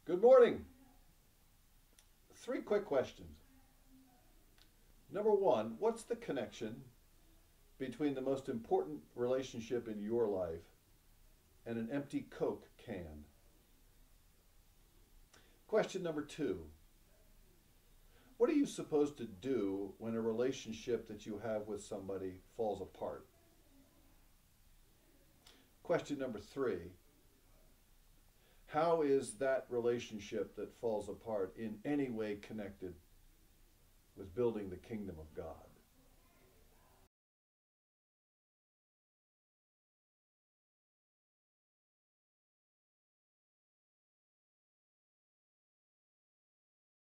Good morning. 3 quick questions. Number 1, what's the connection between the most important relationship in your life and an empty Coke can? Question number 2, what are you supposed to do when a relationship that you have with somebody falls apart? Question number 3, how is that relationship that falls apart in any way connected with building the kingdom of God?